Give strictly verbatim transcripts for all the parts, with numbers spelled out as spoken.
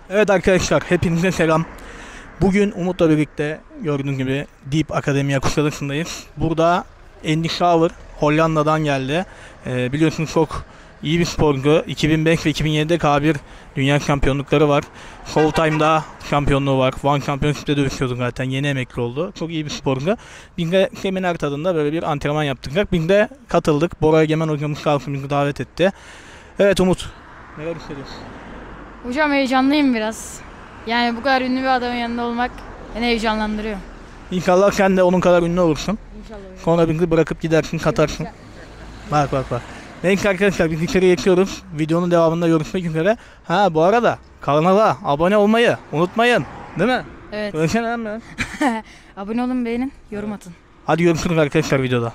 Evet arkadaşlar, hepinize selam. Bugün Umut'la birlikte gördüğünüz gibi Deep Akademiya Kuşadası'ndayız. Burada Andy Schauer Hollanda'dan geldi. Ee, biliyorsunuz çok iyi bir sporcu. iki bin beş ve iki bin yedide K bir Dünya Şampiyonlukları var. Showtime'da şampiyonluğu var. One Championship'te dövüşüyordu zaten. Yeni emekli oldu. Çok iyi bir sporcu. Biz de seminer tadında böyle bir antrenman yaptık. Biz de katıldık. Bora Egemen hocamız kalkımızı davet etti. Evet Umut, neler hissediyorsun? Hocam heyecanlıyım biraz. Yani bu kadar ünlü bir adamın yanında olmak beni heyecanlandırıyor. İnşallah sen de onun kadar ünlü olursun. İnşallah hocam. Sonra bizi bırakıp gidersin, katarsın. Bak bak bak. Neyse arkadaşlar, biz içeri geçiyoruz. Videonun devamında görüşmek üzere. Ha bu arada kanala abone olmayı unutmayın. Değil mi? Evet. Görüşene lan ben. Abone olun, beğenin, yorum atın. Hadi görüşürüz arkadaşlar videoda.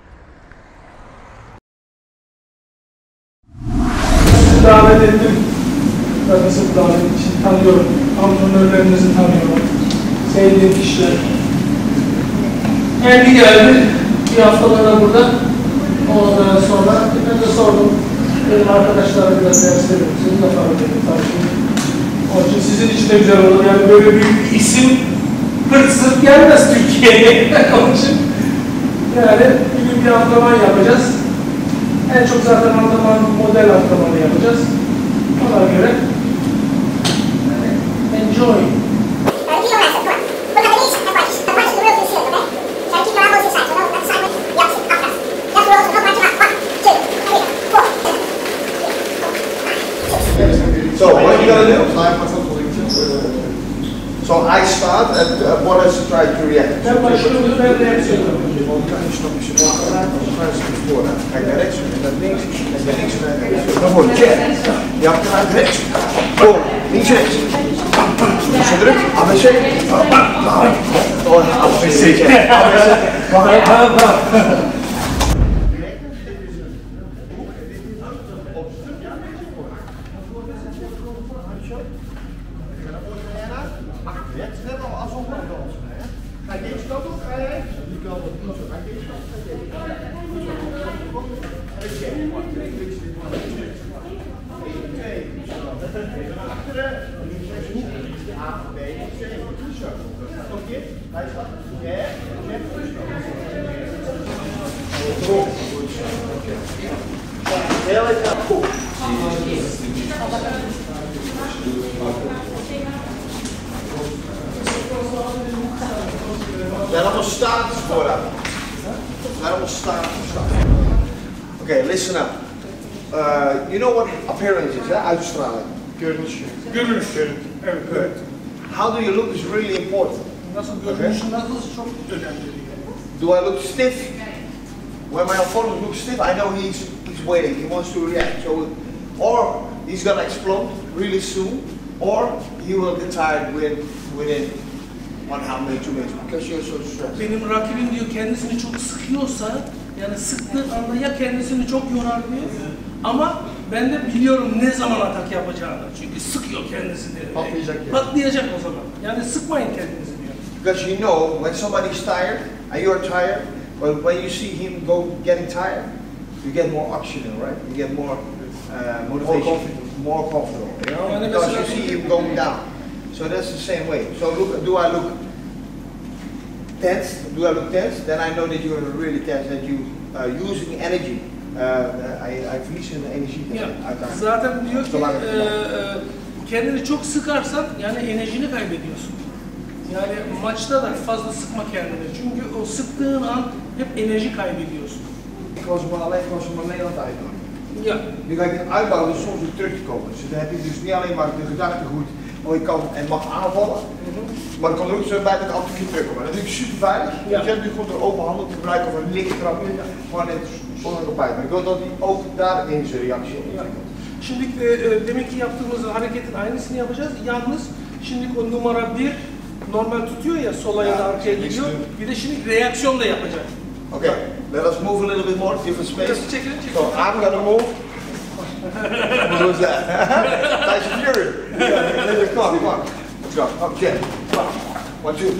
Sizi davet ettim. Tabii sırf davet için tanıyorum. Antrenörlerinizi tanıyorum. Sevdiğim kişiler. Andy geldi. Bir haftalığına burada. Ondan sonra ben de sordum. Benim arkadaşlara biraz ders verir misiniz? Yaparım dedim tabii. Onun için sizin için de güzel olur. Yani böyle büyük bir isim hırt sırt gelmez Türkiye'ye. Onun için yani bir gün bir antrenman yapacağız. En çok zaten antrenman, model antrenmanı yapacağız. Ona göre yani enjoy. So what you gotta do? So I start and uh, what is try to react. Ben başlıyorum, ben reaksiyon yapıyorum. Kijk naar rechts en naar links en naar links en naar rechts. Dan wordt jab. Je achteruit rechts. Boom. Links rechts. Zo druk. A B C. Oh, A B C. A B C. Zijn allemaal statisch vooruit. Zijn allemaal statisch. Okay, listen up. Uh, you know what appearance is, hè? Uitstraling. Görünüş. Görünüş. Evet, evet. How do you look is really important. Nasıl görünüşün nasıl çok önemli. Do I look stiff? When my opponent looks stiff, I know he's he's waiting. He wants to react. So, or he's gonna explode really soon, or he will get tired within within one half minute, two minutes because you're so stressed. Benim rakibim diyor kendisini çok sıkıyorsa, yani sıktığı anda ya kendisini çok yorar diyor, ama ben de biliyorum ne zaman atak yapacağını. Çünkü sıkıyor kendisini. Patlayacak yani. Patlayacak o zaman. Yani sıkmayın kendinizi diyor. Because you know when somebody's tired and you're tired, but when you see him go getting tired, you get more oxygen, right? You get more uh, motivation, more confident, more comfortable. You know, Yani because you mesela- see him going down. So that's the same way. So look, do I look tense? Do I look tense? Then I know that you're really tense. That you uh, using energy. Uh, I, I verlies in energie. Ya, uiteindelijk. zaten diyor ki Kolay e, kolay. e, kendini çok sıkarsan yani enerjini kaybediyorsun. Yani maçta da fazla sıkma kendini. Çünkü o sıktığın an hep enerji kaybediyorsun. Ik was maar alleen was maar Nederland uitbouwen. Ya, Nu ga ik het uitbouwen dus soms weer terug te komen. Dus dan heb je dus niet alleen maar de gedachtegoed, oh ik kan en mag aanvallen, maar dan kan er ook zo bij dat ik altijd weer terugkomen. Dat is natuurlijk super veilig. Ja. Je hebt nu gewoon een open handel te gebruiken of een liktrap, gewoon net zonder op uit. Maar ik wil dat hij ook daarin zijn reactie ontwikkelt. şimdi e, e, demek ki yaptığımız hareketin aynısını yapacağız. Yalnız şimdi o numara bir normal tutuyor ya, sola ya da arkaya gidiyor. Bir de şimdi reaksiyon da yapacak. Okay, let us move a little bit more, give us space. Biraz çekelim, çekelim. So I'm gonna move. What was that? Tyson Fury. Yeah, come on, come on. Let's go. Okay. One, two.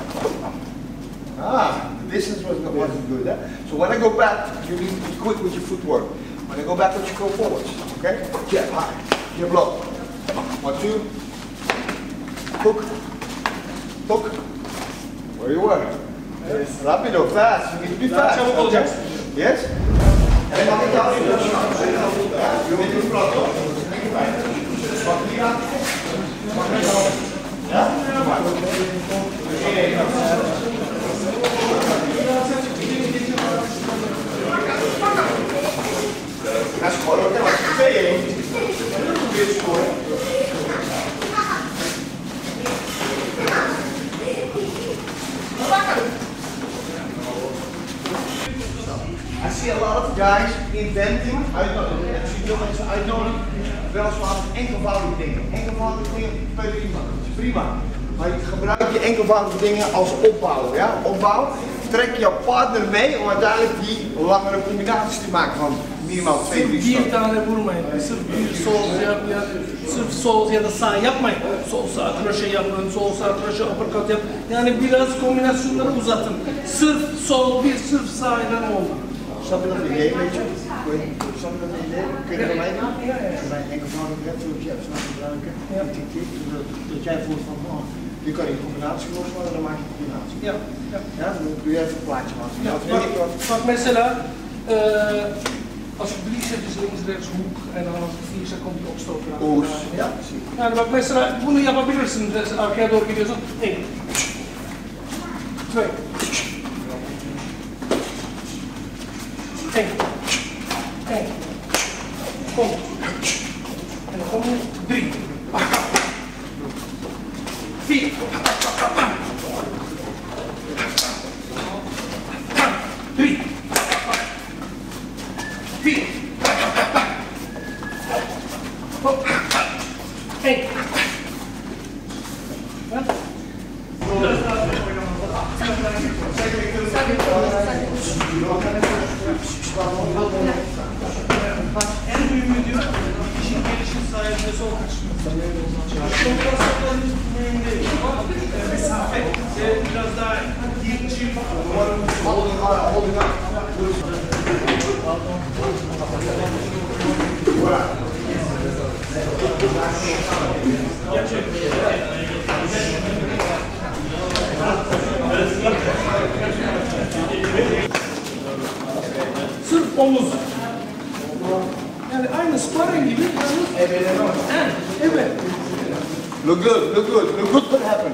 Ah, the distance was, wasn't good. Eh? So when I go back, you need to be quick with your footwork. When I go backwards, you go forwards. Okay? Jab high. Jab low. One, two. Hook. Hook. Where you were? Rapido, fast. You need to be fast. Yes? En mag ik jou even doen? Je bent in plat, hoor. Mag ik hier aan? Mag ik jou? Ja? Dat is gewoon ook helemaal twee-één. Dat probeer te scoren. I see a lot of guys inventing, uitnodigen, ik zie veel mensen uitnodigen, weliswaar enkelvoudige dingen. Enkelvoudige dingen, prima, prima. Maar je gebruikt je enkelvoudige dingen als opbouw, ja? Opbouw. Trek jouw partner mee om uiteindelijk die langere combinaties te maken van minimaal twee, drie Bir stappen. tane vurmayın. Sırf bir sol yap ya, sırf sol ya da sağ yapmayın. Sol sağ kroşe yapın, sol sağ kroşe uppercut yap. Yani biraz kombinasyonları uzatın. Sırf sol bir, sırf sağ ile oldu. Snap je dat idee, weet je? Snap je dat idee? Kun je er mij gaan? Ja, ja. Als wij een enkelvoudige hebt, ja, snap je gebruiken. Ja. Dat jij voelt van, oh, je kan je combinatie loslaten, dan maak je combinatie. Ja, ja. Ja, dan doe je even een plaatje maken. Ja, Dat bak, vind ik wel. bak mesela uh, als je drie zet is links, rechts, hoek en dan als het vier zet komt je opstoten. Oes. Ja. Yani bak mesela bunu yapabilirsin. Arkaya doğru gidiyorsun. Eén. Twee. Eén. Eén. Kom. En dan kom je drie. Vier. Drie. Vier. Hop. Eén. Ja? En mühimi diyor, işin gelişim sayesinde sol kaçışması. Kontrasyon hiç mühim değil ama mesafe biraz daha yenici. Holding on, holding on. Sırf omuz. Yani aynı sparring gibi yalnız. Evet. Evet. Look good, look good, look good could happen.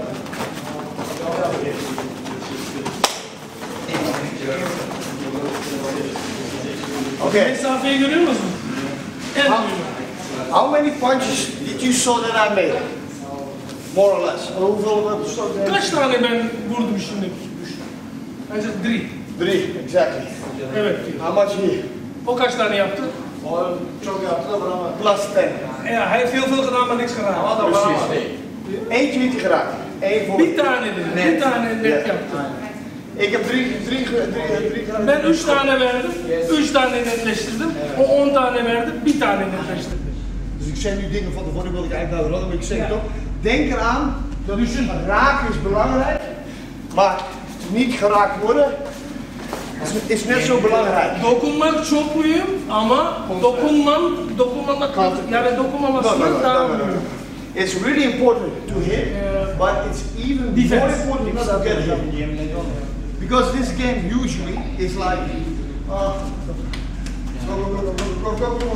Okay. Mesafeyi görüyor musun? En How, mühimi. how many punches did you saw that I made? More or less. Hoeveel stoten? Kaç tane ben vurdum şimdi? I said three. Three, exactly. Evet. How much he? O kaç tane yaptı? O çok yaptı ama plus ten. Ja, hij heeft heel veel gedaan, maar niks gedaan. eenentwintig geraakt. Eén voor. Bir tane dedi. Bir tane net Ja. yaptı. Ik heb drie, drie, drie, drie geraakt. Ben üç tane verdim. Üç tane netleştirdim. O on tane verdi. Bir tane netleştirdi. Dus ik zei nu dingen van tevoren, wil ik eigenlijk naar de maar ik zeg toch, denk eraan, dat dus raken is belangrijk, maar niet geraakt worden is, is net zo belangrijk. Dokunmak çok mühim ama dokunmam, dokunmamak yani dokunmamasından daha mühim. It's really important to hit, but it's even more Defense. important not to get hit. Because this game usually is like, uh, go, go, go, go, go, go, go.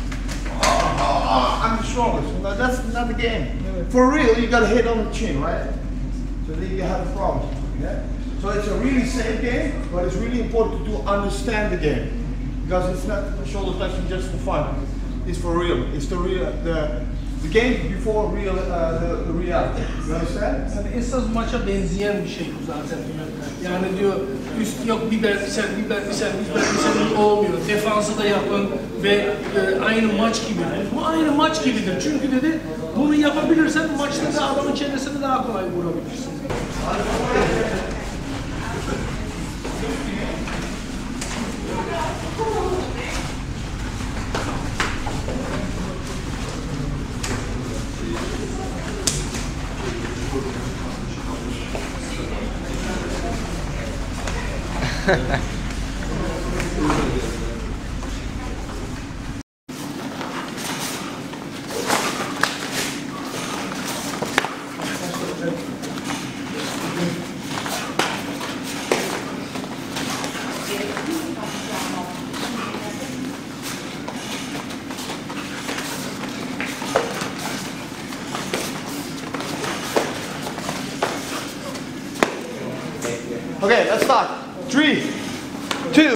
I'm the strongest. No, that's not the game. For real, you got to hit on the chin, right? So then you have a problem. Yeah? So it's a really safe game, but it's really important to understand the game. Because it's not shoulder touching just for fun. It's for real. It's the real, the, the game before real, uh, the, the reality. You understand? Yani esas maça benzeyen bir şey bu zaten. Yani diyor üst yok biber sen biber sen biber sen olmuyor. Defansı da yapın ve e, aynı maç gibi. Bu aynı maç gibidir. Çünkü dedi bunu yapabilirsen maçta da adamın çenesini daha kolay vurabilirsin. start. Three, two.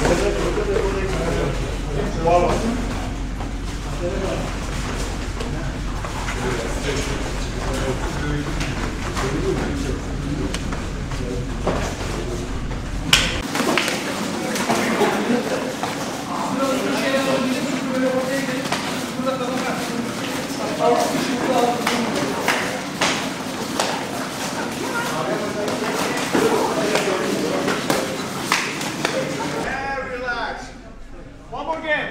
One more game.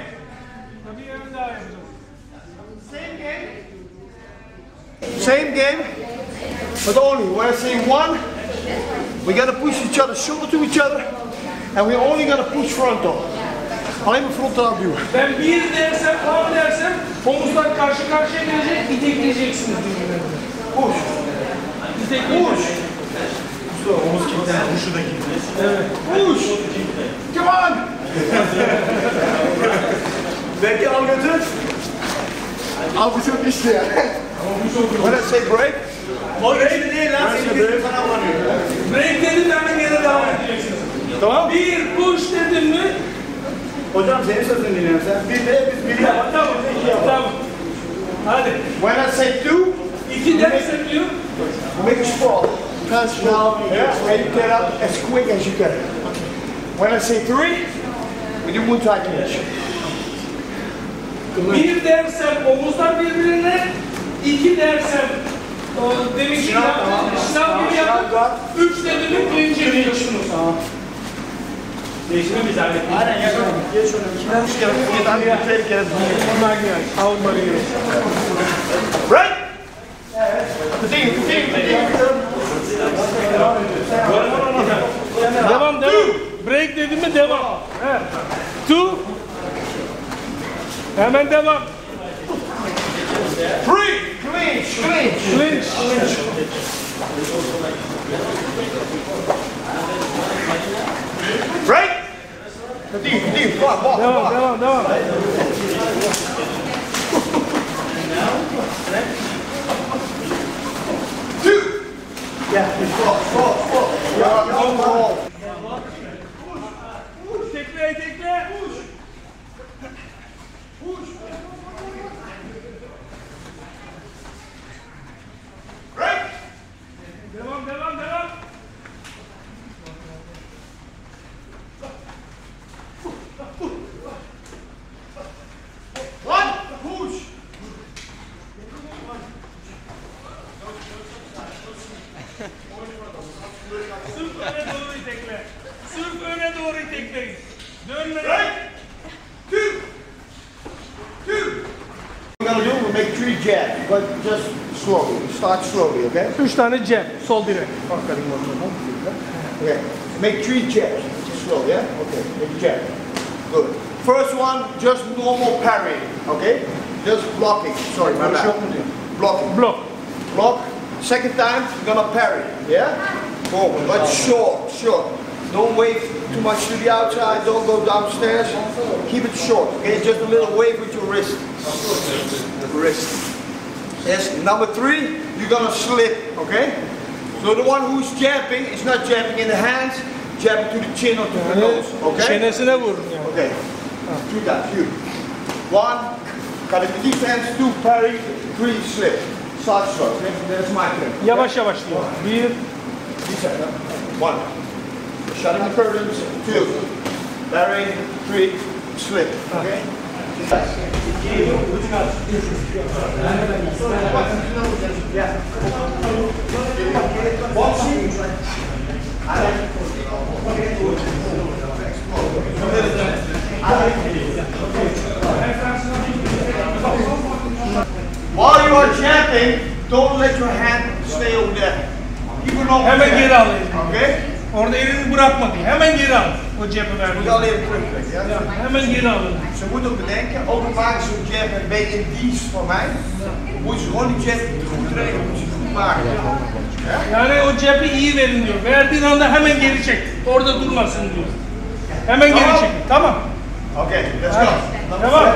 Same game. Same game, but only when I say one, we gotta push each other shoulder to each other, and we're only gonna push frontal. Alleen maar frontaal duwen. Ben bir dersem, on dersem, omuzlar karşı karşıya gelecek, itekleyeceksiniz birbirlerine. Push. İtekleyeceksiniz. Push. Omuz kilitlen, puşu da kilitlen. Evet. Push. Come on. Belki al götür. Al bu çok işti ya. When I say break, O break değil lan, seni bir sana anlamıyor. Break dedim, hemen geri devam edeceksiniz. tamam. Bir push dedim mi? Hocam senin sözünü dinliyorum sen. Bir de biz bir yapalım. Tamam, tamam. Hadi. When I say two, İki dersem diyor. make a sprawl. Transfer. Yeah, and you get up as quick as you can. When I say three, we do one tight catch. Bir dersem omuzlar birbirine, iki dersem o deminki yaptığım şınav gibi yapıp, üç dedim mi clinch'e giriyorsunuz. Değişimi biz hallettik. Aynen yapalım. Geç onu. İkiden üç kere, ikiden bir kere. Onlar gibi, avunları gibi. Right? Continue, continue, continue. Devam, devam. Break dedim mi devam. Evet. Two. Hemen devam. Three, clinch, clinch. Clinch. Right? Continue, continue. Come on, walk, Devam, walk. devam, devam. Two. Yeah, stop, stop, stop. Yeah, on the wall. Tekle, tekle. Right? Devam, devam, devam. One, push. Sırf öne doğru itekle. Sırf öne doğru itekleyin. Dönmeden. Right? Two. Two. We're gonna do, we'll make three jabs, but just slowly. Start slowly, okay? Üç tane jab, sol direk. Okay. Make three jabs. Slow, yeah? Okay. Make jab. Good. First one, just normal parry, okay? Just blocking. Sorry, my bad. Blocking. Blok. Block. Second time, you're gonna parry, yeah? Forward, but short, short. Don't wave too much to the outside, don't go downstairs. Keep it short, okay? Just a little wave with your wrist. Wrist. Yes, number three, you're gonna slip, okay? So the one who's jabbing is not jabbing in the hands, jabbing to the chin or to the nose, okay? Çenesine vurun yani. Okay. Two times, two. One, got it to defense, two parry, three slip. Start slow, okay? That's my turn. Yavaş yavaş diyor. Bir, Defense, one. Shutting the curtains, two. Parry, three, slip, okay? While you are jabbing, don't let your hand stay over there. Keep it on hemen there. geri alayım. Okay? Orada elini bırakma diye. Hemen geri al. O cebi Moet verdi. je al even terugtrekken, ja? Ya, hemen geri alın. Ze moeten ook bedenken, ook al maken ze een jab een beetje in dienst van mij, moet je gewoon die jab goed trainen, moet je goed maken. Yani o cebi iyi verin diyor. Verdiğin anda hemen geri çek. Orada durmasın diyor. Hemen geri Tamam. çek. Tamam. Okay, let's go. Devam.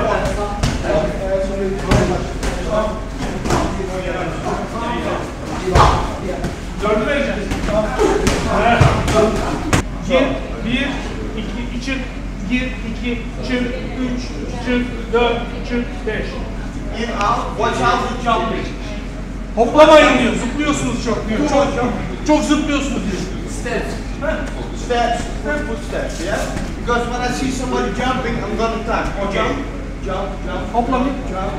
Dördü vereceğiz. Gir, bir, iki, çık, gir, iki, çık, üç, çık, dört, çık, beş. In, out, watch out for jumping. Hoplamayın diyor, zıplıyorsunuz çok diyor. Çok, çok zıplıyorsunuz diyor. Steps. Steps, footsteps, yeah? Because when I see somebody jumping, I'm gonna time. Okay. Jump, jump, Hoplamayın. jump.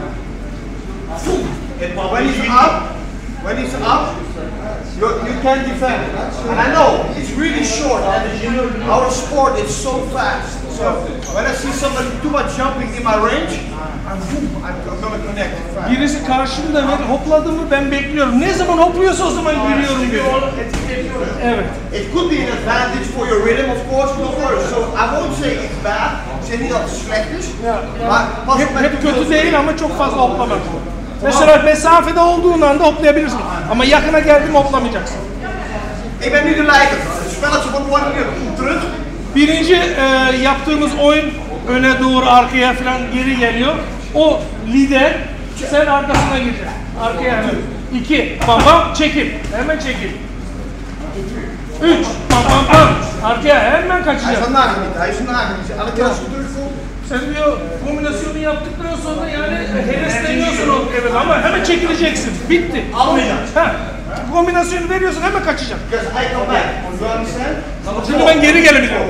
When he's up, when he's up, you, you can defend. And I know it's really short. And our sport is so fast. So when I see somebody too much jumping in my range, I'm, I'm, I'm gonna connect fast. Birisi karşımda ve hopladı mı ben bekliyorum. Ne zaman hopluyorsa o zaman giriyorum diyor. Evet. It could be an advantage for your rhythm, of course, no worries. So I won't say it's bad. Zeg niet dat het slecht is. Maar pas Hep, op met hep te veel kötü değil ama çok fazla hoplamak. Tamam. Mesela mesafede olduğun anda hoplayabilirsin. Ama yakına geldim hoplamayacaksın. Ik ben nu de leider. Het spelletje wordt worden weer terug. Birinci e, yaptığımız oyun öne doğru arkaya falan geri geliyor. O lider, sen arkasına gireceksin. Arkaya hemen. İki, bam bam çekil. Hemen çekil. Üç, bam bam bam. Arkaya hemen Hij is kaçacaksın. vandaag niet. Hij is vandaag niet. Elke keer als je terugkomt. Sen diyor kombinasyonu yaptıktan sonra yani hevesleniyorsun o evet ama hemen çekileceksin. Bitti. Almayacaksın. Ha. Kombinasyonu veriyorsun hemen kaçacaksın. Because I come back. You understand? Şimdi ben geri gelebiliyorum.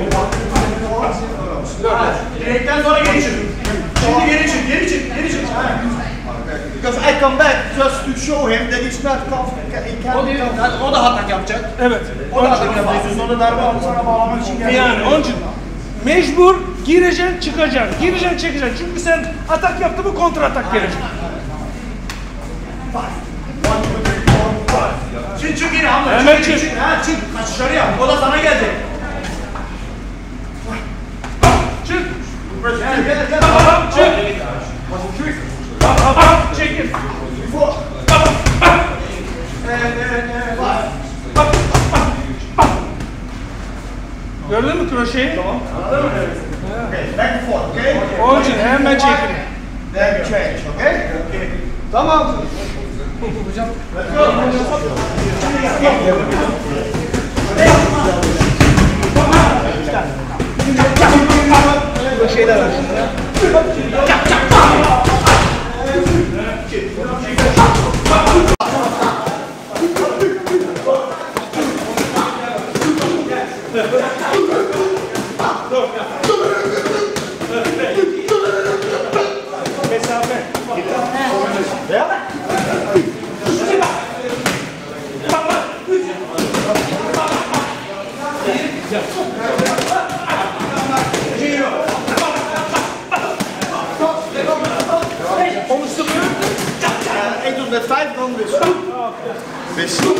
Direkten sonra geri çık. Şimdi geri çık, geri çık, geri çık. Because I come back just to show him that he's not confident. He can't. O da hatak yapacak. Evet. O da hatak yapacak. Sonra darbe aldı sana bağlamak için geldi. Yani onun için mecbur gireceksin çıkacaksın. Gireceksin çekeceksin. Çünkü sen atak yaptın mı kontra atak gelecek. Çık çık geri hamle. Hemen çık. çık. çık. Ha çık. Kaçışları yap. O da sana gelecek. Çık. Gel, gel, gel. Tamam çık. Tamam çekil. Before. And, and, and, Gördün mü kroşeyi? Tamam. Okay, back and forth, okay? Onun için hemen çekil. Then change, okay? Okay. Tamam. Let's go. Şeyler var. Mesafe. Ik doe het met vijf dan dus. Wissel.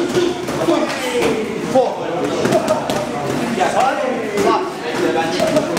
Four. Five.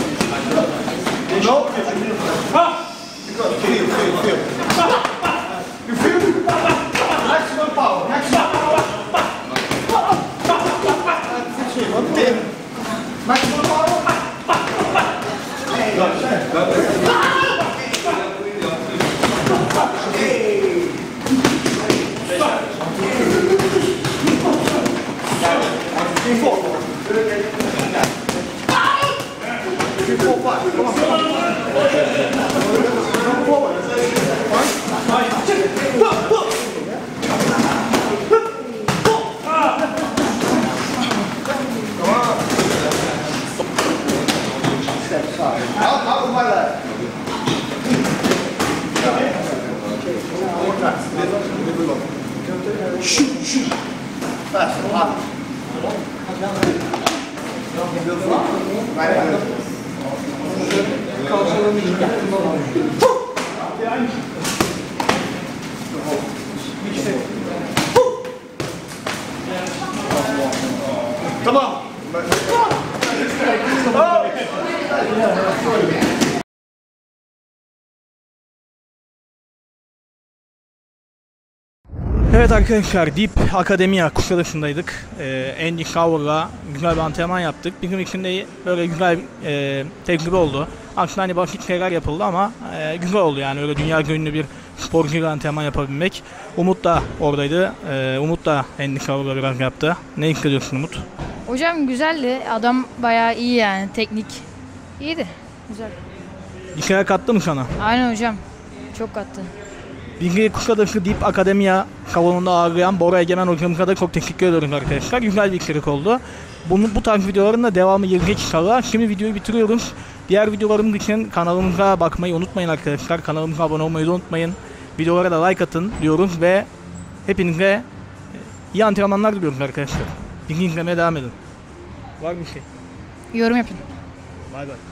Evet arkadaşlar, Deep Akademiya Kuşadası'ndaydık. Ee, Andy Shower'la güzel bir antrenman yaptık. Bir gün içinde böyle güzel e, tecrübe oldu. Aslında hani basit şeyler yapıldı ama e, güzel oldu yani, öyle dünya ünlü bir sporcuyla antrenman yapabilmek. Umut da oradaydı. Ee, Umut da Andy Shower'la biraz yaptı. Ne hissediyorsun Umut? Hocam güzeldi. Adam bayağı iyi yani. Teknik. İyiydi. Güzel. Bir şeyler kattı mı sana? Aynen hocam. Çok kattı. Bilgi Kuşadası Deep Akademiya salonunda ağırlayan Bora Egemen hocamıza da çok teşekkür ediyoruz arkadaşlar. Güzel bir içerik oldu. Bunu, bu tarz videoların da devamı gelecek inşallah. Şimdi videoyu bitiriyoruz. Diğer videolarımız için kanalımıza bakmayı unutmayın arkadaşlar. Kanalımıza abone olmayı da unutmayın. Videolara da like atın diyoruz ve hepinize iyi antrenmanlar diliyoruz arkadaşlar. Bilgi izlemeye devam edin. Var bir şey. Yorum yapın. Bay bay.